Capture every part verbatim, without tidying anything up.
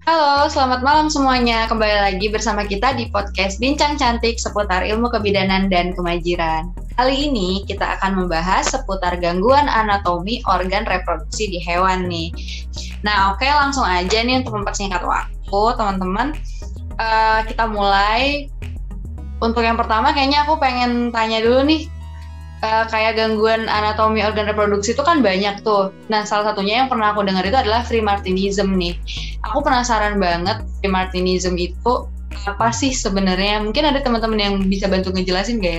Halo, selamat malam semuanya. Kembali lagi bersama kita di podcast Bincang Cantik seputar ilmu kebidanan dan kemajiran. Kali ini kita akan membahas seputar gangguan anatomi organ reproduksi di hewan nih. Nah, oke, langsung aja nih untuk mempersingkat waktu, teman-teman. Uh, kita mulai. Untuk yang pertama, kayaknya aku pengen tanya dulu nih. Uh, kayak gangguan anatomi organ reproduksi itu kan banyak tuh. Nah, salah satunya yang pernah aku dengar itu adalah Framartinism nih. Aku penasaran banget Framartinism itu apa sih sebenarnya? Mungkin ada teman-teman yang bisa bantu ngejelasin gak ya?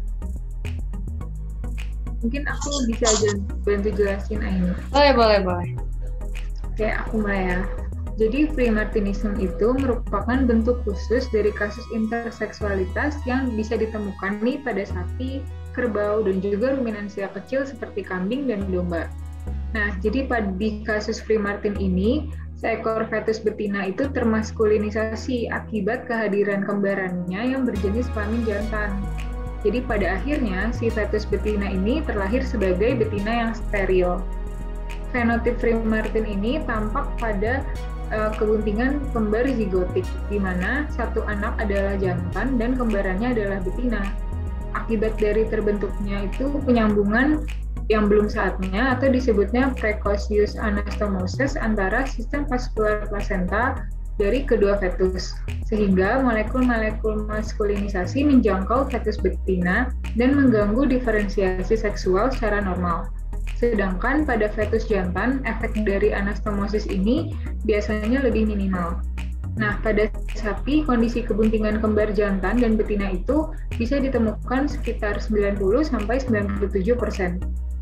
Mungkin aku bisa aja bantu jelasin Aini. Boleh, boleh, boleh. Oke, aku mulai ya. Jadi Framartinism itu merupakan bentuk khusus dari kasus interseksualitas yang bisa ditemukan nih pada sapi, kerbau, dan juga ruminansia kecil seperti kambing dan domba. Nah, jadi pada di kasus Framartin ini, seekor fetus betina itu termaskulinisasi akibat kehadiran kembarannya yang berjenis kelamin jantan. Jadi pada akhirnya, si fetus betina ini terlahir sebagai betina yang steril. Fenotip Framartin ini tampak pada uh, kebuntingan kembar zigotik, di mana satu anak adalah jantan dan kembarannya adalah betina. Akibat dari terbentuknya itu penyambungan yang belum saatnya atau disebutnya precocious anastomosis antara sistem vaskular plasenta dari kedua fetus, sehingga molekul-molekul maskulinisasi menjangkau fetus betina dan mengganggu diferensiasi seksual secara normal. Sedangkan pada fetus jantan, efek dari anastomosis ini biasanya lebih minimal. Nah, pada sapi, kondisi kebuntingan kembar jantan dan betina itu bisa ditemukan sekitar sembilan puluh sampai sembilan puluh tujuh persen.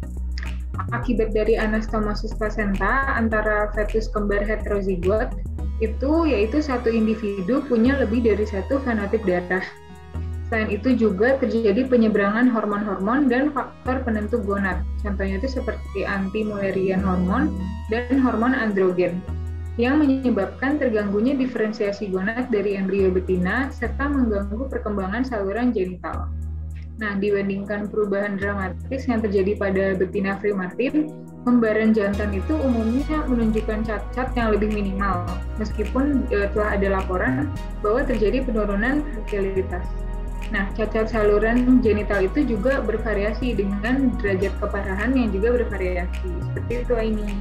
Akibat dari anastomosis plasenta antara fetus kembar heterozigot itu yaitu satu individu punya lebih dari satu fenotip darah. Selain itu juga terjadi penyeberangan hormon-hormon dan faktor penentu gonad. Contohnya itu seperti anti-Mullerian hormon dan hormon androgen, yang menyebabkan terganggunya diferensiasi gonad dari embrio betina serta mengganggu perkembangan saluran genital. Nah, dibandingkan perubahan dramatis yang terjadi pada betina Framartin, kembaran jantan itu umumnya menunjukkan cacat yang lebih minimal, meskipun e, telah ada laporan bahwa terjadi penurunan fertilitas. Nah, cacat saluran genital itu juga bervariasi dengan derajat keparahan yang juga bervariasi. Seperti itu, Aini.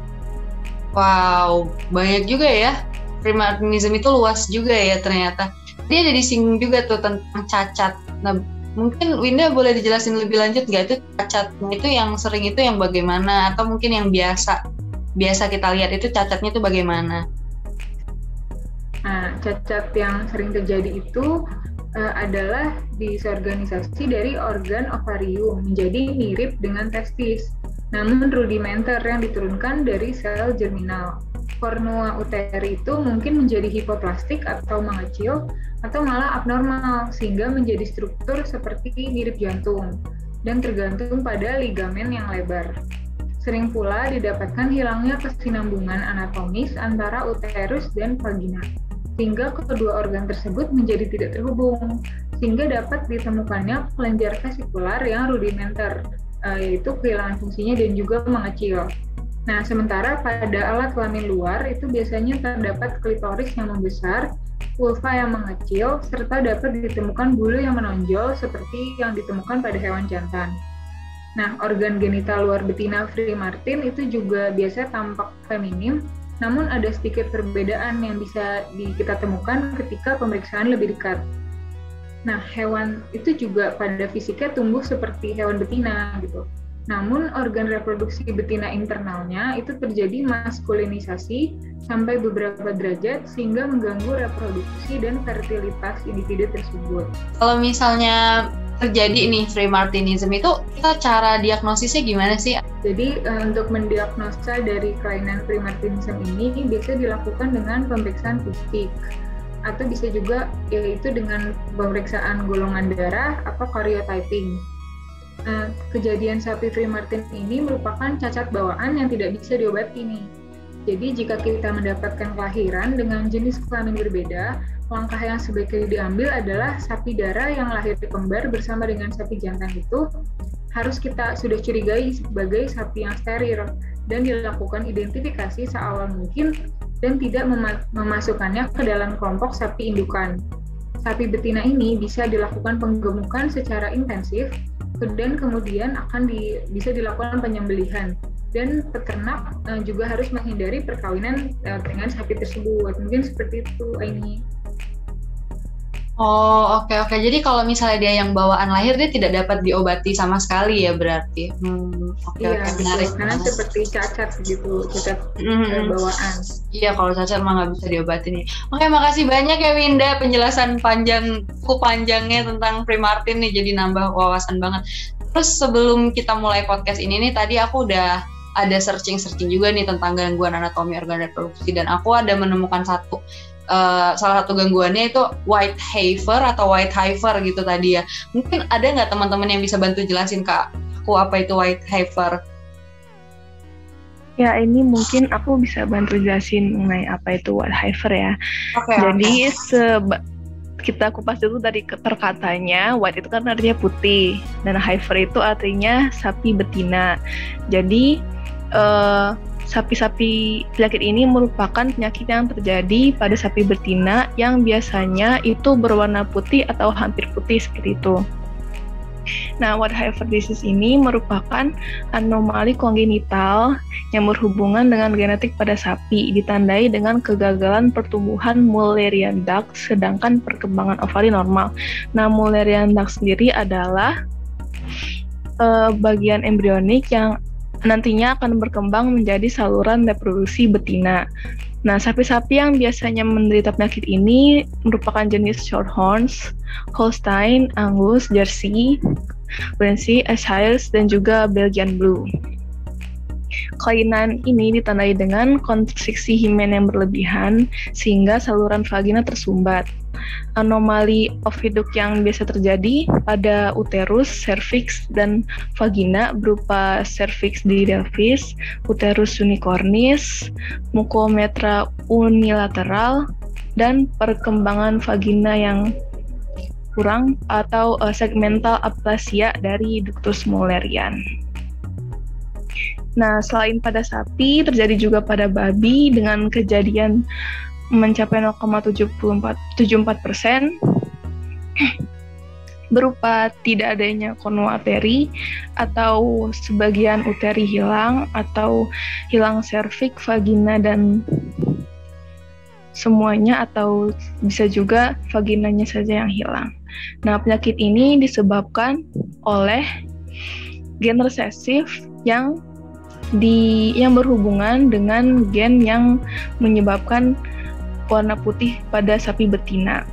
Wow, banyak juga ya. Framartinism itu luas juga ya ternyata. Dia ada disinggung juga tuh tentang cacat. Nah, mungkin Winda boleh dijelasin lebih lanjut nggak itu cacatnya itu yang sering itu yang bagaimana, atau mungkin yang biasa biasa kita lihat itu cacatnya itu bagaimana? Nah, cacat yang sering terjadi itu uh, adalah disorganisasi dari organ ovarium menjadi mirip dengan testis, namun rudimenter yang diturunkan dari sel germinal. Kornua uteri itu mungkin menjadi hipoplastik atau mengecil, atau malah abnormal, sehingga menjadi struktur seperti mirip jantung, dan tergantung pada ligamen yang lebar. Sering pula didapatkan hilangnya kesinambungan anatomis antara uterus dan vagina, sehingga kedua organ tersebut menjadi tidak terhubung, sehingga dapat ditemukannya kelenjar vesikular yang rudimenter, yaitu kehilangan fungsinya dan juga mengecil. Nah, sementara pada alat kelamin luar itu biasanya terdapat klitoris yang membesar, vulva yang mengecil, serta dapat ditemukan bulu yang menonjol seperti yang ditemukan pada hewan jantan. Nah, organ genital luar betina Framartin itu juga biasa tampak feminim, namun ada sedikit perbedaan yang bisa di, kita temukan ketika pemeriksaan lebih dekat. Nah, hewan itu juga pada fisiknya tumbuh seperti hewan betina gitu. Namun organ reproduksi betina internalnya itu terjadi maskulinisasi sampai beberapa derajat sehingga mengganggu reproduksi dan fertilitas individu tersebut. Kalau misalnya terjadi nih Framartinism itu, kita cara diagnosisnya gimana sih? Jadi untuk mendiagnosa dari kelainan Framartinism ini biasa dilakukan dengan pemeriksaan fisik, atau bisa juga yaitu dengan pemeriksaan golongan darah atau karyotyping. Nah, kejadian sapi Framartin ini merupakan cacat bawaan yang tidak bisa diobati nih. Jadi jika kita mendapatkan kelahiran dengan jenis kelamin berbeda, langkah yang sebaiknya diambil adalah sapi darah yang lahir kembar bersama dengan sapi jantan itu harus kita sudah curigai sebagai sapi yang steril dan dilakukan identifikasi seawal mungkin dan tidak mema- memasukkannya ke dalam kelompok sapi indukan. Sapi betina ini bisa dilakukan penggemukan secara intensif dan kemudian akan di, bisa dilakukan penyembelihan. Dan peternak uh, juga harus menghindari perkawinan uh, dengan sapi tersebut. Mungkin seperti itu, Aini. Oh, oke oke. Jadi kalau misalnya dia yang bawaan lahir, dia tidak dapat diobati sama sekali ya berarti. Hmm, oke Iya, oke, betul. menarik. Karena seperti cacat gitu, cacat Mhm. bawaan. Iya, kalau cacat mah nggak bisa diobati nih. Oke, makasih banyak ya Winda penjelasan panjang, cukup panjangnya tentang Primartin nih, jadi nambah wawasan banget. Terus sebelum kita mulai podcast ini nih, tadi aku udah ada searching-searching juga nih tentang gangguan anatomi organ reproduksi, dan aku ada menemukan satu uh, salah satu gangguannya itu Whitehaver atau Whitehaver gitu tadi ya. Mungkin ada nggak teman-teman yang bisa bantu jelasin ke aku apa itu Whitehaver? Ya, ini mungkin aku bisa bantu jelasin mengenai apa itu Whitehaver ya. Okay, Jadi okay. seba- kita kupas dulu dari perkatanya. White itu kan artinya putih, dan heifer itu artinya sapi betina. Jadi eh, sapi-sapi penyakit ini merupakan penyakit yang terjadi pada sapi betina yang biasanya itu berwarna putih atau hampir putih seperti itu. Nah, Whitehaver disease ini merupakan anomali kongenital yang berhubungan dengan genetik pada sapi, ditandai dengan kegagalan pertumbuhan Mullerian duct, sedangkan perkembangan ovari normal. Nah, Mullerian duct sendiri adalah uh, bagian embrionik yang nantinya akan berkembang menjadi saluran reproduksi betina. Nah, sapi-sapi yang biasanya menderita penyakit ini merupakan jenis Shorthorns, Holstein, Angus, Jersey, Guernsey, Ayrshire, dan juga Belgian Blue. Kelainan ini ditandai dengan konstriksi himen yang berlebihan sehingga saluran vagina tersumbat. Anomali oviduk yang biasa terjadi pada uterus, cervix, dan vagina berupa cervix didelphys, uterus unicornis, mucometra unilateral, dan perkembangan vagina yang kurang atau uh, segmental aplasia dari ductus Mullerian. Nah, selain pada sapi, terjadi juga pada babi dengan kejadian mencapai nol koma tujuh empat persen berupa tidak adanya konoarteri atau sebagian uteri hilang atau hilang serviks, vagina, dan semuanya, atau bisa juga vaginanya saja yang hilang. Nah, penyakit ini disebabkan oleh gen resesif yang di yang berhubungan dengan gen yang menyebabkan warna putih pada sapi betina.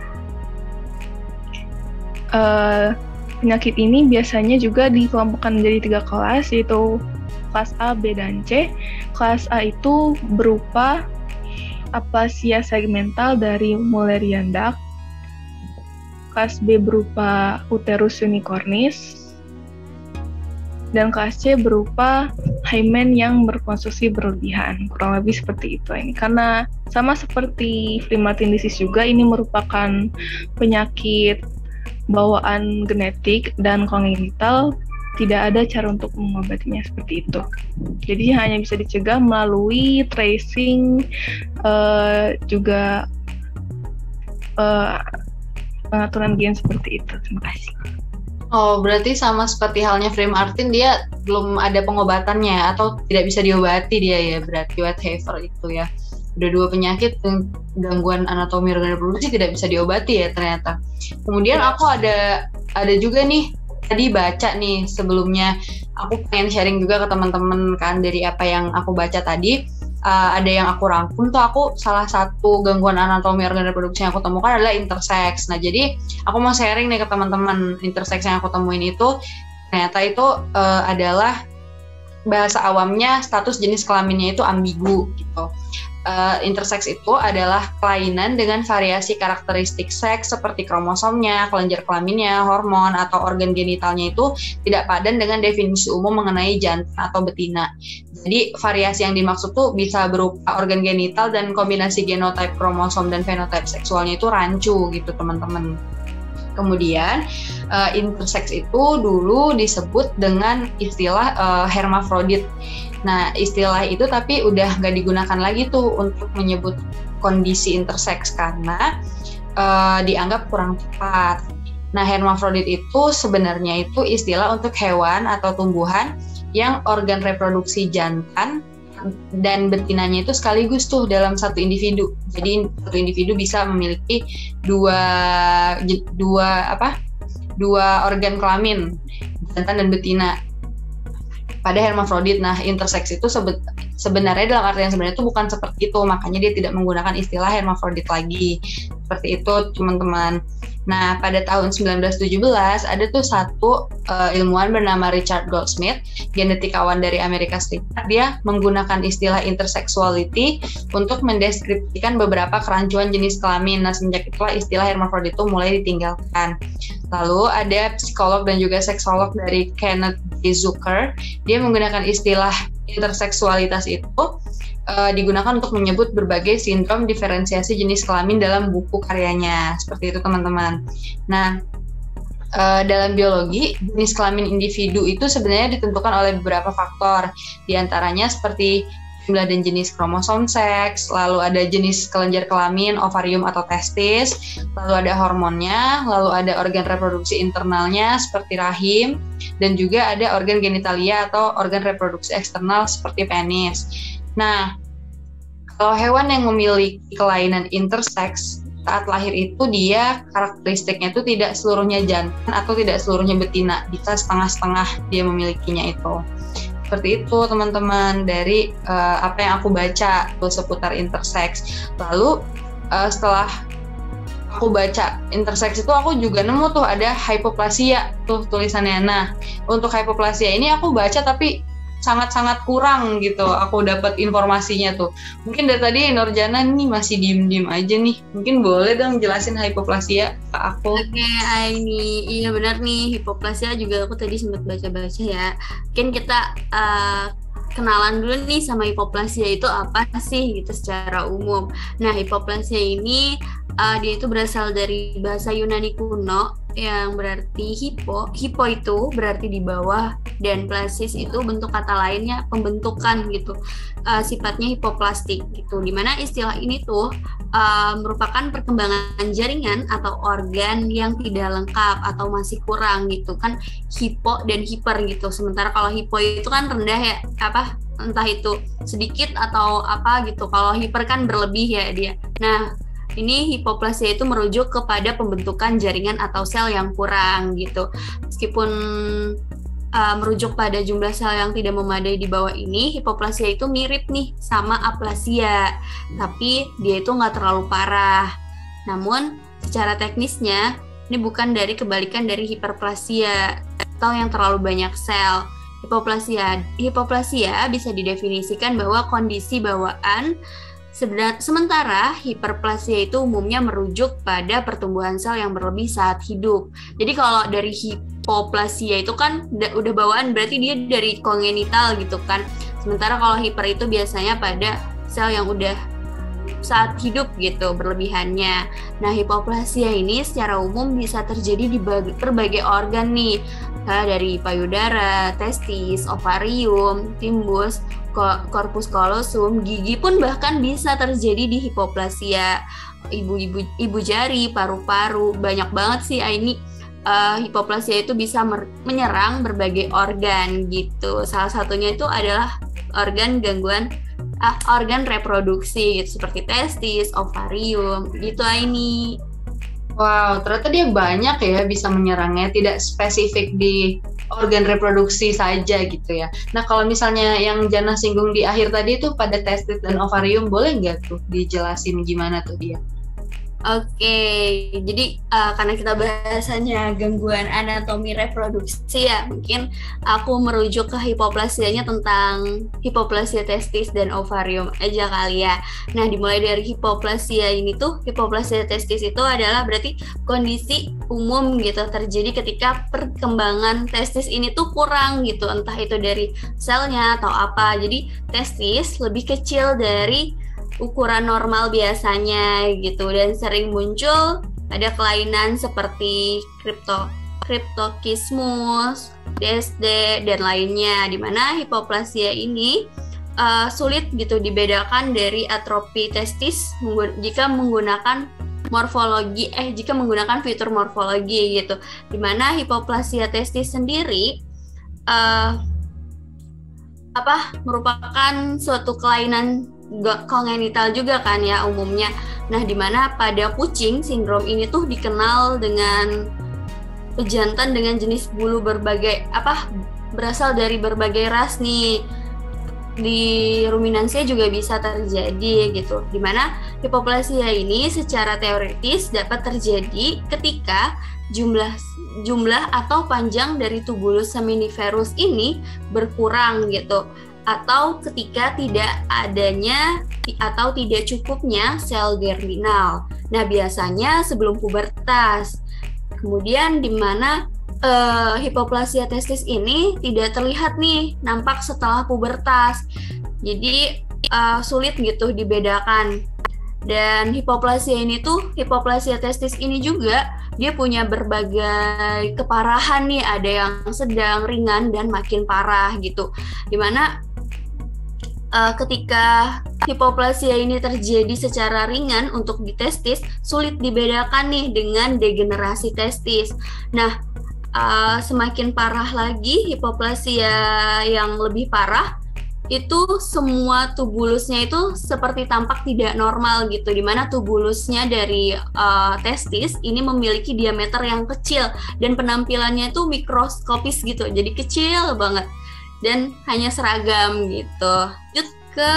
Uh, penyakit ini biasanya juga dikelompokkan menjadi tiga kelas, yaitu kelas A, B, dan C. Kelas A itu berupa aplasia segmental dari Mullerian duct. Kelas B berupa uterus unicornis. Dan kelas C berupa hymen yang berkonstruksi berlebihan. Kurang lebih seperti itu ini. Karena sama seperti Primartin disease juga, ini merupakan penyakit bawaan genetik dan kongenital, tidak ada cara untuk mengobatinya seperti itu. Jadi hanya bisa dicegah melalui tracing, uh, juga uh, pengaturan gen seperti itu. Terima kasih. Oh, berarti sama seperti halnya Primartin, dia belum ada pengobatannya atau tidak bisa diobati dia ya, berarti Whitehaver itu ya. Udah dua penyakit, gangguan anatomi organ reproduksi tidak bisa diobati ya ternyata. Kemudian aku ada ada juga nih, tadi baca nih sebelumnya, aku pengen sharing juga ke teman-teman kan dari apa yang aku baca tadi. Uh, ada yang aku rangkum tuh, aku salah satu gangguan anatomi organ reproduksi yang aku temukan adalah intersex. Nah, jadi aku mau sharing nih ke teman-teman, intersex yang aku temuin itu ternyata itu uh, adalah bahasa awamnya status jenis kelaminnya itu ambigu gitu. Uh, intersex itu adalah kelainan dengan variasi karakteristik seks seperti kromosomnya, kelenjar kelaminnya, hormon, atau organ genitalnya itu tidak padan dengan definisi umum mengenai jantan atau betina. Jadi variasi yang dimaksud tuh bisa berupa organ genital dan kombinasi genotype kromosom dan fenotype seksualnya itu rancu gitu teman-teman. Kemudian uh, intersex itu dulu disebut dengan istilah uh, hermafrodit. Nah, istilah itu tapi udah nggak digunakan lagi tuh untuk menyebut kondisi intersex karena uh, dianggap kurang tepat. Nah, hermafrodit itu sebenarnya itu istilah untuk hewan atau tumbuhan yang organ reproduksi jantan dan betinanya itu sekaligus tuh dalam satu individu. Jadi satu individu bisa memiliki dua dua apa? dua organ kelamin, jantan dan betina. Pada hermafrodit. Nah, intersex itu sebe- sebenarnya dalam arti yang sebenarnya itu bukan seperti itu, makanya dia tidak menggunakan istilah hermafrodit lagi. Seperti itu, teman-teman. Nah, pada tahun sembilan belas tujuh belas ada tuh satu uh, ilmuwan bernama Richard Goldsmith, genetikawan dari Amerika Serikat. Dia menggunakan istilah intersexuality untuk mendeskripsikan beberapa kerancuan jenis kelamin. Nah, semenjak itulah istilah hermafrodit itu mulai ditinggalkan. Lalu ada psikolog dan juga seksolog dari Kenneth J. Zucker. Dia menggunakan istilah interseksualitas itu uh, digunakan untuk menyebut berbagai sindrom diferensiasi jenis kelamin dalam buku karyanya. Seperti itu, teman-teman. Nah, uh, dalam biologi, jenis kelamin individu itu sebenarnya ditentukan oleh beberapa faktor. Di antaranya seperti jumlah dan jenis kromosom seks, lalu ada jenis kelenjar kelamin, ovarium atau testis, lalu ada hormonnya, lalu ada organ reproduksi internalnya seperti rahim, dan juga ada organ genitalia atau organ reproduksi eksternal seperti penis. Nah, kalau hewan yang memiliki kelainan intersex, saat lahir itu dia karakteristiknya itu tidak seluruhnya jantan atau tidak seluruhnya betina, bisa setengah-setengah dia memilikinya itu. Seperti itu, teman-teman, dari uh, apa yang aku baca tuh seputar intersex. Lalu uh, setelah aku baca intersex itu aku juga nemu tuh ada hypoplasia tuh tulisannya. Nah, untuk hypoplasia ini aku baca tapi sangat-sangat kurang gitu aku dapat informasinya tuh. Mungkin dari tadi Nurjana nih masih diem-diem aja nih. Mungkin boleh dong jelasin hypoplasia ke aku. Oke, Aini. Iya benar nih, hipoplasia juga aku tadi sempat baca-baca ya. Mungkin kita uh, kenalan dulu nih sama hipoplasia itu apa sih gitu secara umum. Nah, hipoplasia ini uh, dia itu berasal dari bahasa Yunani kuno yang berarti hipo. Hipo itu berarti di bawah dan plasis itu bentuk kata lainnya pembentukan gitu. Uh, sifatnya hipoplastik gitu. Dimana istilah ini tuh uh, merupakan perkembangan jaringan atau organ yang tidak lengkap atau masih kurang gitu kan, hipo dan hiper gitu. Sementara kalau hipo itu kan rendah ya, apa entah itu sedikit atau apa gitu. Kalau hiper kan berlebih ya dia. Nah, ini hipoplasia itu merujuk kepada pembentukan jaringan atau sel yang kurang gitu. Meskipun uh, merujuk pada jumlah sel yang tidak memadai di bawah ini, hipoplasia itu mirip nih sama aplasia, tapi dia itu nggak terlalu parah. Namun secara teknisnya ini bukan dari kebalikan dari hiperplasia atau yang terlalu banyak sel. Hipoplasia, hipoplasia bisa didefinisikan bahwa kondisi bawaan. Sementara hiperplasia itu umumnya merujuk pada pertumbuhan sel yang berlebih saat hidup. Jadi kalau dari hipoplasia itu kan udah bawaan, berarti dia dari kongenital gitu kan. Sementara kalau hiper itu biasanya pada sel yang udah saat hidup gitu berlebihannya. Nah, hipoplasia ini secara umum bisa terjadi di berbagai organ nih, dari payudara, testis, ovarium, timbus, korpus kolosum, gigi pun bahkan bisa terjadi di hipoplasia. Ibu-ibu ibu jari, paru-paru, banyak banget sih ini uh, hipoplasia itu bisa mer- menyerang berbagai organ gitu. Salah satunya itu adalah organ gangguan uh, organ reproduksi gitu, seperti testis, ovarium gitu ini. Wow, ternyata dia banyak ya bisa menyerangnya, tidak spesifik di organ reproduksi saja gitu ya. Nah, kalau misalnya yang Jana singgung di akhir tadi itu pada testis dan ovarium, boleh nggak tuh dijelasin gimana tuh dia? Oke, jadi uh, karena kita bahasannya gangguan anatomi reproduksi ya, mungkin aku merujuk ke hipoplasianya tentang hipoplasia testis dan ovarium aja kali ya. Nah, dimulai dari hipoplasia ini tuh, hipoplasia testis itu adalah berarti kondisi umum gitu terjadi ketika perkembangan testis ini tuh kurang gitu, entah itu dari selnya atau apa. Jadi testis lebih kecil dari ukuran normal biasanya gitu, dan sering muncul ada kelainan seperti kripto kriptokismus, D S D, dan lainnya. Di mana hipoplasia ini uh, sulit gitu dibedakan dari atrofi testis menggun- jika menggunakan morfologi, eh jika menggunakan fitur morfologi gitu. Di mana hipoplasia testis sendiri uh, apa merupakan suatu kelainan kongenital juga kan ya umumnya. Nah, di mana pada kucing sindrom ini tuh dikenal dengan pejantan dengan jenis bulu berbagai apa berasal dari berbagai ras nih. Di ruminansia juga bisa terjadi gitu. Di mana hipoplasia ini secara teoritis dapat terjadi ketika jumlah jumlah atau panjang dari tubulus seminiferus ini berkurang gitu, atau ketika tidak adanya atau tidak cukupnya sel germinal. Nah, biasanya sebelum pubertas. Kemudian di mana uh, hipoplasia testis ini tidak terlihat nih, nampak setelah pubertas. Jadi uh, sulit gitu dibedakan. Dan hipoplasia ini tuh, hipoplasia testis ini juga dia punya berbagai keparahan nih, ada yang sedang, ringan, dan makin parah gitu. Dimana uh, ketika hipoplasia ini terjadi secara ringan untuk di testis, sulit dibedakan nih dengan degenerasi testis. Nah, uh, semakin parah lagi hipoplasia yang lebih parah, itu semua tubulusnya itu seperti tampak tidak normal gitu, dimana tubulusnya dari uh, testis ini memiliki diameter yang kecil dan penampilannya itu mikroskopis gitu, jadi kecil banget dan hanya seragam gitu. Lanjut ke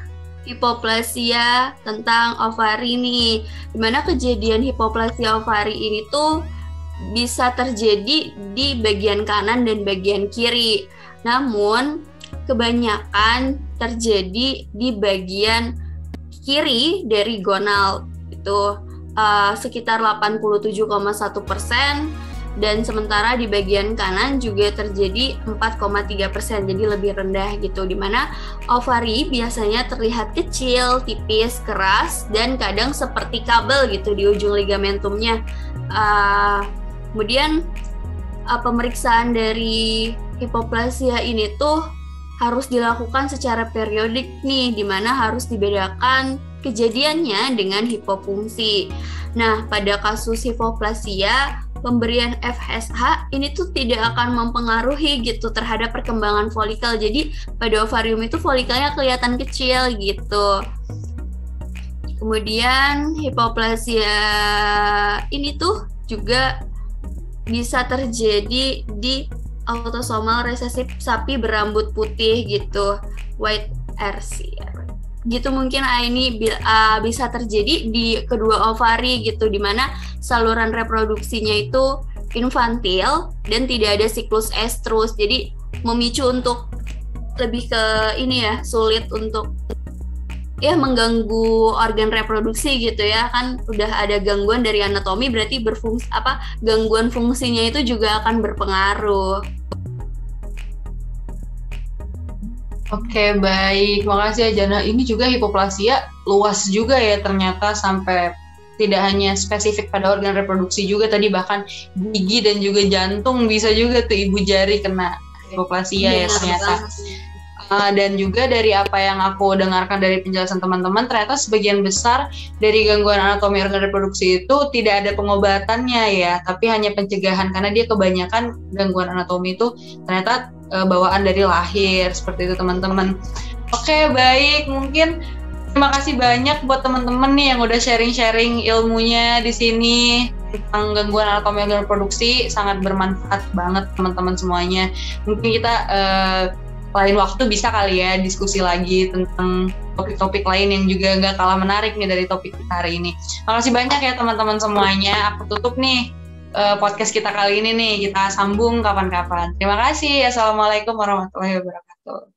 hipoplasia tentang ovari nih, dimana kejadian hipoplasia ovari ini tuh bisa terjadi di bagian kanan dan bagian kiri, namun kebanyakan terjadi di bagian kiri dari gonal itu uh, sekitar delapan puluh tujuh koma satu persen, dan sementara di bagian kanan juga terjadi empat koma tiga persen, jadi lebih rendah gitu, dimana ovari biasanya terlihat kecil, tipis, keras, dan kadang seperti kabel gitu di ujung ligamentumnya. Uh, kemudian uh, pemeriksaan dari hipoplasia ini tuh harus dilakukan secara periodik nih, dimana harus dibedakan kejadiannya dengan hipofungsi. Nah, pada kasus hipoplasia, pemberian F S H ini tuh tidak akan mempengaruhi gitu terhadap perkembangan folikel. Jadi pada ovarium itu folikelnya kelihatan kecil gitu. Kemudian hipoplasia ini tuh juga bisa terjadi di autosomal resesif sapi berambut putih gitu, white R C. Gitu mungkin uh, ini uh, bisa terjadi di kedua ovari gitu, dimana saluran reproduksinya itu infantil dan tidak ada siklus estrus, jadi memicu untuk lebih ke ini ya, sulit untuk ya mengganggu organ reproduksi gitu ya, kan udah ada gangguan dari anatomi, berarti berfungsi apa gangguan fungsinya itu juga akan berpengaruh. Oke, baik, makasih ya Jana. Ini juga hipoplasia luas juga ya ternyata, sampai tidak hanya spesifik pada organ reproduksi juga, tadi bahkan gigi dan juga jantung bisa juga tuh ibu jari kena hipoplasia ya, ya ternyata. Uh, dan juga dari apa yang aku dengarkan dari penjelasan teman-teman, ternyata sebagian besar dari gangguan anatomi organ reproduksi itu tidak ada pengobatannya ya, tapi hanya pencegahan, karena dia kebanyakan gangguan anatomi itu ternyata uh, bawaan dari lahir, seperti itu teman-teman. Oke, baik, mungkin terima kasih banyak buat teman-teman nih yang udah sharing-sharing ilmunya di sini tentang gangguan anatomi organ reproduksi, sangat bermanfaat banget teman-teman semuanya. Mungkin kita uh, lain waktu bisa kali ya diskusi lagi tentang topik-topik lain yang juga nggak kalah menarik nih dari topik kita hari ini. Makasih banyak ya teman-teman semuanya. Aku tutup nih uh, podcast kita kali ini nih. Kita sambung kapan-kapan. Terima kasih. Assalamualaikum warahmatullahi wabarakatuh.